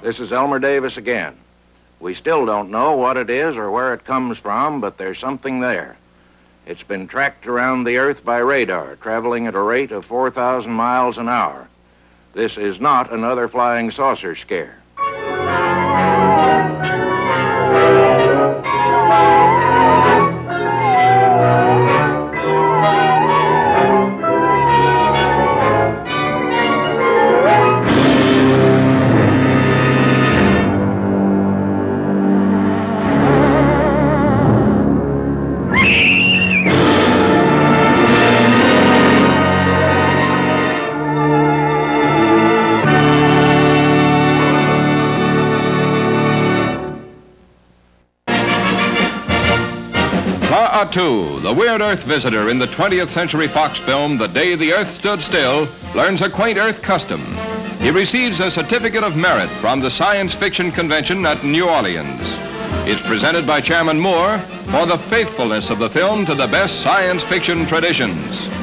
This is Elmer Davis again. We still don't know what it is or where it comes from, but there's something there. It's been tracked around the Earth by radar, traveling at a rate of 4,000 miles an hour. This is not another flying saucer scare. Klaatu, the weird Earth visitor in the 20th Century Fox film The Day the Earth Stood Still, learns a quaint Earth custom. He receives a certificate of merit from the Science Fiction Convention at New Orleans. It's presented by Chairman Moore for the faithfulness of the film to the best science fiction traditions.